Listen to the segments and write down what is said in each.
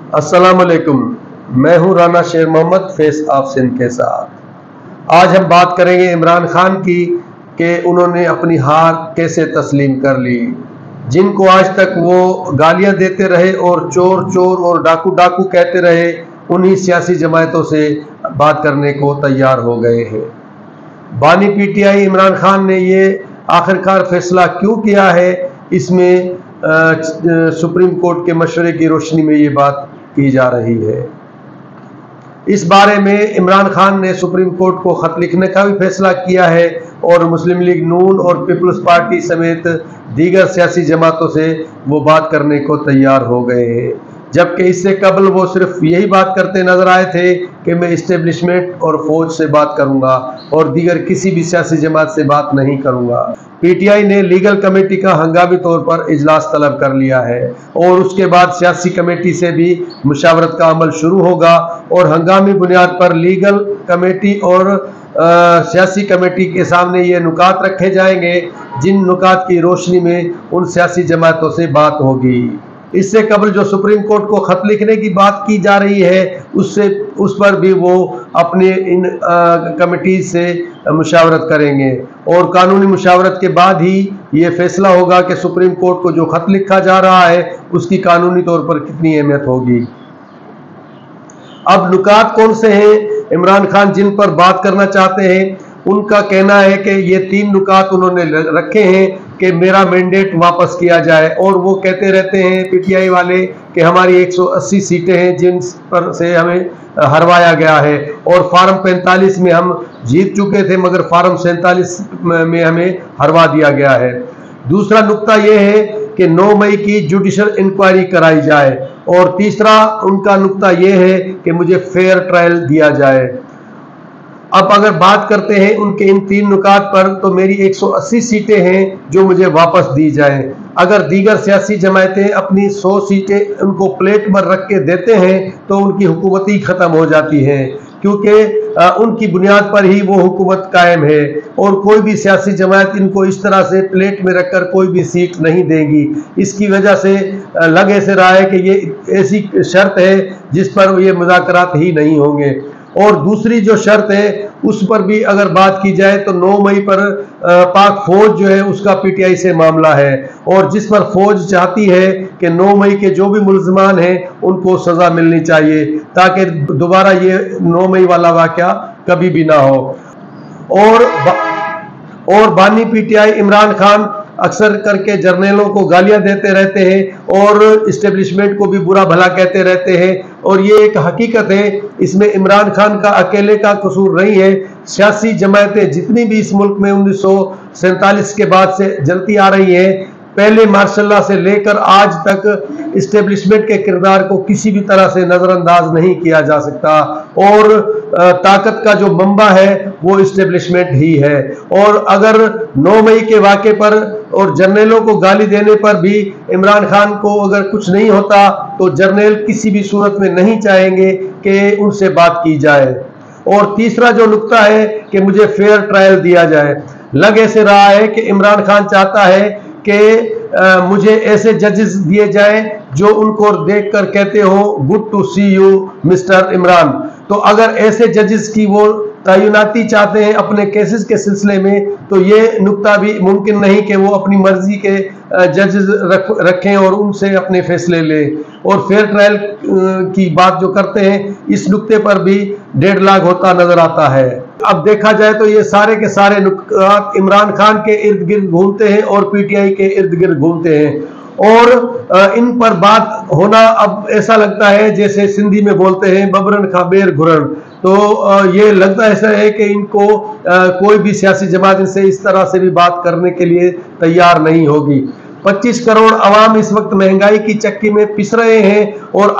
अस्सलाम वालेकुम। मैं हूं राना शेर मोहम्मद फेस ऑफ सिंध के साथ। आज हम बात करेंगे इमरान खान की कि उन्होंने अपनी हार कैसे तस्लीम कर ली। जिनको आज तक वो गालियां देते रहे और चोर चोर और डाकू डाकू कहते रहे, उन्हीं सियासी जमातों से बात करने को तैयार हो गए हैं। बानी पीटीआई इमरान खान ने ये आखिरकार फैसला क्यों किया है, इसमें सुप्रीम कोर्ट के मशवरे की रोशनी में ये बात की जा रही है। इस बारे में इमरान खान ने सुप्रीम कोर्ट को खत लिखने का भी फैसला किया है और मुस्लिम लीग नून और पीपल्स पार्टी समेत दीगर सियासी जमातों से वो बात करने को तैयार हो गए हैं। जबकि इससे कबल वो सिर्फ यही बात करते नजर आए थे कि मैं इस्टेब्लिशमेंट और फौज से बात करूंगा और दीगर किसी भी सियासी जमात से बात नहीं करूंगा। पीटीआई ने लीगल कमेटी का हंगामी तौर पर इजलास तलब कर लिया है और उसके बाद सियासी कमेटी से भी मुशावरत का अमल शुरू होगा और हंगामी बुनियाद पर लीगल कमेटी और सियासी कमेटी के सामने ये नुकात रखे जाएंगे जिन नुकात की रोशनी में उन सियासी जमातों से बात होगी। इससे कबल जो सुप्रीम कोर्ट को खत लिखने की बात की जा रही है उस पर भी वो अपने इन कमेटी से मुशावरत करेंगे और कानूनी मुशावरत के बाद ही ये फैसला होगा कि सुप्रीम कोर्ट को जो खत लिखा जा रहा है उसकी कानूनी तौर पर कितनी अहमियत होगी। अब नुकात कौन से हैं इमरान खान जिन पर बात करना चाहते हैं, उनका कहना है कि ये 3 नुकात उन्होंने रखे हैं कि मेरा मैंडेट वापस किया जाए। और वो कहते रहते हैं पीटीआई वाले कि हमारी 180 सीटें हैं जिन पर से हमें हरवाया गया है और फार्म 45 में हम जीत चुके थे मगर फार्म 47 में हमें हरवा दिया गया है। दूसरा नुक्ता ये है कि 9 मई की जुडिशल इंक्वायरी कराई जाए और तीसरा उनका नुक्ता ये है कि मुझे फेयर ट्रायल दिया जाए। अब अगर बात करते हैं उनके इन 3 नुकात पर, तो मेरी 180 सीटें हैं जो मुझे वापस दी जाएं। अगर दीगर सियासी जमातें अपनी 100 सीटें उनको प्लेट पर रख के देते हैं तो उनकी हुकूमत ही खत्म हो जाती है, क्योंकि उनकी बुनियाद पर ही वो हुकूमत कायम है और कोई भी सियासी जमात इनको इस तरह से प्लेट में रखकर कोई भी सीट नहीं देगी। इसकी वजह से लग ऐसे रहा है कि ये ऐसी शर्त है जिस पर ये मुज़ाकरात ही नहीं होंगे। और दूसरी जो शर्त है उस पर भी अगर बात की जाए तो 9 मई पर पाक फौज जो है उसका पीटीआई से मामला है और जिस पर फौज चाहती है कि 9 मई के जो भी मुल्ज़मान हैं उनको सज़ा मिलनी चाहिए ताकि दोबारा ये 9 मई वाला वाक़या कभी भी ना हो। और बानी पीटीआई इमरान खान अक्सर करके जर्नलों को गालियां देते रहते हैं और इस्टेब्लिशमेंट को भी बुरा भला कहते रहते हैं और ये एक हकीकत है, इसमें इमरान खान का अकेले का कसूर नहीं है। सियासी जमातें जितनी भी इस मुल्क में 1947 के बाद से जलती आ रही हैं, पहले मार्शल से लेकर आज तक इस्टेब्लिशमेंट के किरदार को किसी भी तरह से नज़रअंदाज नहीं किया जा सकता और ताकत का जो मंबा है वो इस्टेब्लिशमेंट ही है। और अगर 9 मई के वाक़े पर और जर्नलों को गाली देने पर भी इमरान खान को अगर कुछ नहीं होता तो जर्नल किसी भी सूरत में नहीं चाहेंगे कि उनसे बात की जाए। और तीसरा जो नुक्ता है कि मुझे फेयर ट्रायल दिया जाए, लग ऐसे रहा है कि इमरान खान चाहता है कि मुझे ऐसे जजेस दिए जाएं जो उनको देखकर कहते हो good to see you mister Imran. तो अगर ऐसे जजेस की वो तैनाती चाहते हैं अपने केसेस के सिलसिले में तो ये नुक्ता भी मुमकिन नहीं कि वो अपनी मर्जी के जजेस रखें और उनसे अपने फैसले लें। और फेयर ट्रायल की बात जो करते हैं इस नुक्ते पर भी डेडलॉक होता नजर आता है। अब देखा जाए तो ये सारे के सारे नुक्ता इमरान खान के इर्द गिर्द घूमते हैं और पीटीआई के इर्द गिर्द घूमते हैं और इन पर बात होना अब ऐसा लगता है जैसे सिंधी में बोलते हैं बबरन खाबेर घुरन। तो ये लगता ऐसा है कि इनको कोई भी सियासी जमात इनसे इस तरह से भी बात करने के लिए तैयार नहीं होगी। 25 करोड़ अवाम इस वक्त महंगाई की चक्की में पिस रहे हैं और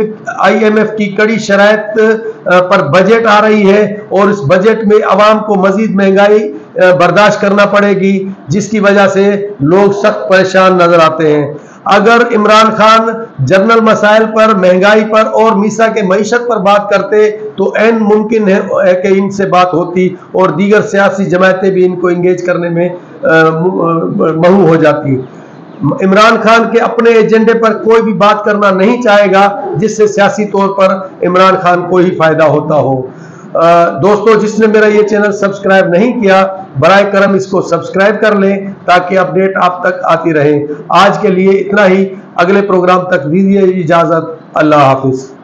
IMF की कड़ी शराइत पर बजट आ रही है और इस बजट में अवाम को मजीद महंगाई बर्दाश्त करना पड़ेगी, जिसकी वजह से लोग सख्त परेशान नजर आते हैं। अगर इमरान खान जनरल मसाइल पर, महंगाई पर और मीसा के मईशत पर बात करते तो ऐन मुमकिन है कि इनसे बात होती और दीगर सियासी जमातें भी इनको इंगेज करने में महू हो जाती। इमरान खान के अपने एजेंडे पर कोई भी बात करना नहीं चाहेगा जिससे सियासी तौर पर इमरान खान को ही फायदा होता हो। दोस्तों, जिसने मेरा ये चैनल सब्सक्राइब नहीं किया, बराए करम इसको सब्सक्राइब कर लें ताकि अपडेट आप तक आती रहे। आज के लिए इतना ही, अगले प्रोग्राम तक दीजिए इजाजत। अल्लाह हाफिज।